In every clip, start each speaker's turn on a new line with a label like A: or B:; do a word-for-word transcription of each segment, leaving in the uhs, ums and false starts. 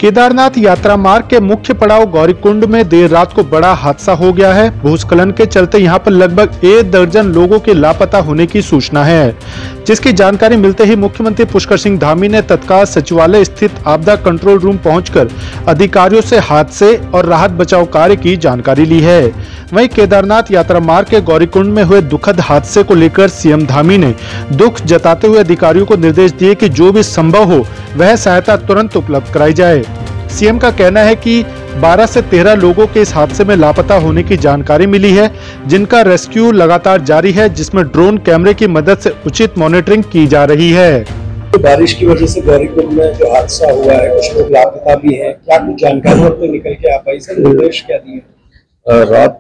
A: केदारनाथ यात्रा मार्ग के मुख्य पड़ाव गौरीकुंड में देर रात को बड़ा हादसा हो गया है। भूस्खलन के चलते यहां पर लगभग एक दर्जन लोगों के लापता होने की सूचना है, जिसकी जानकारी मिलते ही मुख्यमंत्री पुष्कर सिंह धामी ने तत्काल सचिवालय स्थित आपदा कंट्रोल रूम पहुंचकर अधिकारियों से हादसे और राहत बचाव कार्य की जानकारी ली है। वहीं केदारनाथ यात्रा मार्ग के गौरीकुंड में हुए दुखद हादसे को लेकर सीएम धामी ने दुख जताते हुए अधिकारियों को निर्देश दिए कि जो भी संभव हो वह सहायता तुरंत उपलब्ध कराई जाए। सीएम का कहना है कि बारह से तेरह लोगों के इस हादसे में लापता होने की जानकारी मिली है, जिनका रेस्क्यू लगातार जारी है, जिसमें ड्रोन कैमरे की मदद से उचित मॉनिटरिंग की जा रही है।
B: तो बारिश की वजह से गौरीकुंड में जो हादसा हुआ है, कुछ लोग लापता भी हैं, क्या कुछ जानकारी तो निकल के आ पाई? सर, निर्देश क्या दिए?
C: रात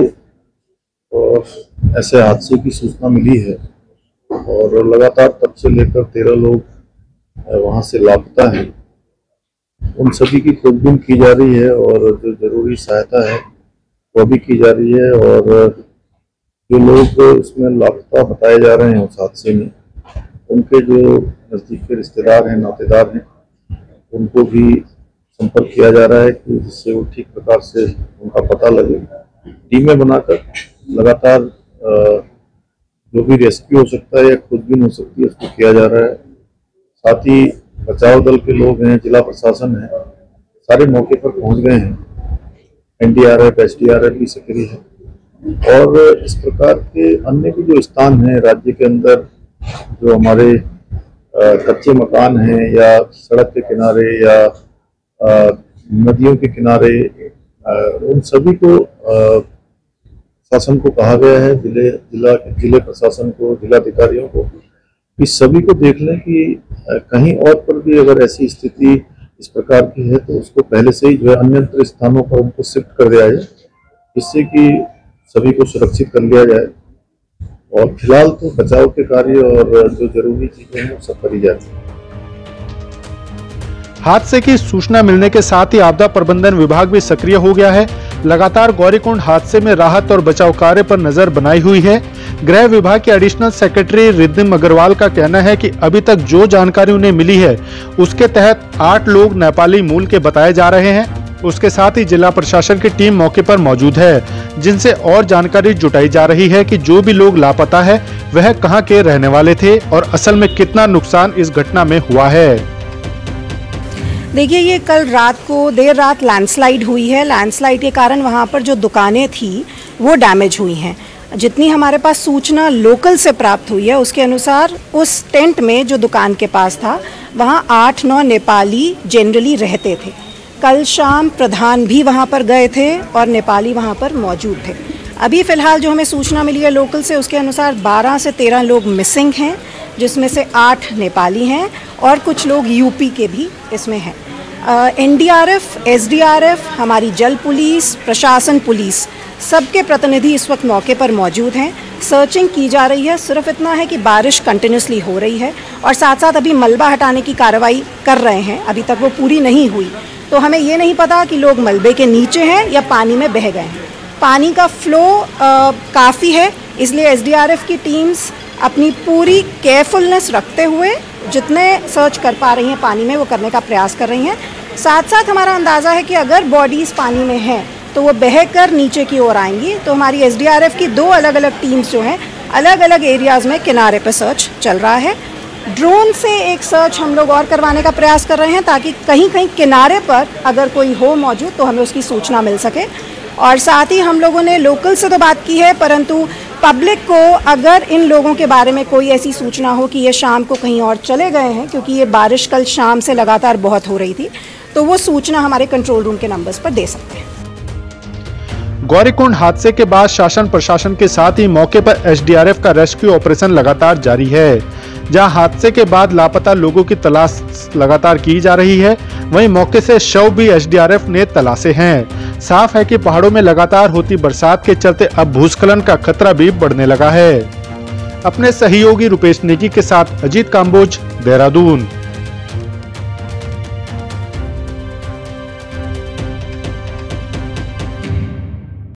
C: को ऐसे हादसे की सूचना मिली है और लगातार तब से लेकर तेरह लोग वहां से लापता हैं। उन सभी की खोजबीन की जा रही है और जो जरूरी सहायता है वो भी की जा रही है। और जो लोग इसमें लापता बताए जा रहे हैं उस हादसे में, उनके जो नज़दीक के रिश्तेदार हैं, नातेदार हैं, उनको भी संपर्क किया जा रहा है कि जिससे वो ठीक प्रकार से उनका पता लगे। टीमें बनाकर लगातार जो भी रेस्क्यू हो सकता है या खोजबीन हो सकती है उसको किया जा रहा है। साथ ही बचाव दल के लोग हैं, जिला प्रशासन है, सारे मौके पर पहुंच गए हैं। एनडीआरएफ, एसडीआरएफ भी सक्रिय है और इस प्रकार के अन्य भी जो स्थान हैं राज्य के अंदर, जो हमारे कच्चे मकान हैं या सड़क के किनारे या आ, नदियों के किनारे, आ, उन सभी को शासन को कहा गया है, जिले जिला जिले प्रशासन को, जिलाधिकारियों को, कि सभी को देख लें कि कहीं और पर भी अगर ऐसी स्थिति इस प्रकार की है तो उसको पहले से ही जो है अन्यत्र स्थानों पर उनको शिफ्ट कर दिया जाए, जिससे कि सभी को सुरक्षित कर लिया जाए। और फिलहाल तो बचाव के कार्य और जो जरूरी चीजें हैं वो सब करी जाती है।
A: हादसे की सूचना मिलने के साथ ही आपदा प्रबंधन विभाग भी सक्रिय हो गया है। लगातार गौरीकुंड हादसे में राहत और बचाव कार्य पर नजर बनाई हुई है। गृह विभाग के एडिशनल सेक्रेटरी रिद्धिम अग्रवाल का कहना है कि अभी तक जो जानकारी उन्हें मिली है उसके तहत आठ लोग नेपाली मूल के बताए जा रहे हैं। उसके साथ ही जिला प्रशासन की टीम मौके पर मौजूद है, जिनसे और जानकारी जुटाई जा रही है कि जो भी लोग लापता है वह कहां के रहने वाले थे और असल में कितना नुकसान इस घटना में हुआ है।
D: देखिए, ये कल रात को देर रात लैंडस्लाइड हुई है। लैंडस्लाइड के कारण वहाँ पर जो दुकानें थी वो डैमेज हुई हैं। जितनी हमारे पास सूचना लोकल से प्राप्त हुई है उसके अनुसार उस टेंट में जो दुकान के पास था वहाँ आठ नौ नेपाली जनरली रहते थे। कल शाम प्रधान भी वहाँ पर गए थे और नेपाली वहाँ पर मौजूद थे। अभी फ़िलहाल जो हमें सूचना मिली है लोकल से उसके अनुसार बारह से तेरह लोग मिसिंग हैं, जिसमें से आठ नेपाली हैं और कुछ लोग यूपी के भी इसमें हैं। एनडीआरएफ, एसडीआरएफ, हमारी जल पुलिस, प्रशासन पुलिस, सबके प्रतिनिधि इस वक्त मौके पर मौजूद हैं। सर्चिंग की जा रही है। सिर्फ इतना है कि बारिश कंटिन्यूसली हो रही है और साथ साथ अभी मलबा हटाने की कार्रवाई कर रहे हैं। अभी तक वो पूरी नहीं हुई, तो हमें ये नहीं पता कि लोग मलबे के नीचे हैं या पानी में बह गए हैं। पानी का फ्लो काफ़ी है, इसलिए एसडीआरएफ की टीम्स अपनी पूरी केयरफुलनेस रखते हुए जितने सर्च कर पा रही हैं पानी में वो करने का प्रयास कर रही हैं। साथ साथ हमारा अंदाज़ा है कि अगर बॉडीज़ पानी में हैं तो वो बहकर नीचे की ओर आएंगी। तो हमारी एसडीआरएफ की दो अलग अलग टीम्स जो हैं अलग अलग एरियाज़ में किनारे पर सर्च चल रहा है। ड्रोन से एक सर्च हम लोग और करवाने का प्रयास कर रहे हैं ताकि कहीं कहीं किनारे पर अगर कोई हो मौजूद तो हमें उसकी सूचना मिल सके। और साथ ही हम लोगों ने लोकल से तो बात की है, परंतु पब्लिक को अगर इन लोगों के बारे में कोई ऐसी सूचना हो कि ये शाम को कहीं और चले गए हैं, क्योंकि ये बारिश कल शाम से लगातार बहुत हो रही थी, तो वो सूचना हमारे कंट्रोल रूम के नंबर्स पर दे सकते हैं।
A: गौरीकुंड हादसे के बाद शासन प्रशासन के साथ ही मौके पर एसडीआरएफ का रेस्क्यू ऑपरेशन लगातार जारी है। जहां हादसे के बाद लापता लोगों की तलाश लगातार की जा रही है, वहीं मौके से शव भी एसडीआरएफ ने तलाशे हैं। साफ है कि पहाड़ों में लगातार होती बरसात के चलते अब भूस्खलन का खतरा भी बढ़ने लगा है। अपने सहयोगी रुपेश नेगी के साथ अजीत काम्बोज, देहरादून।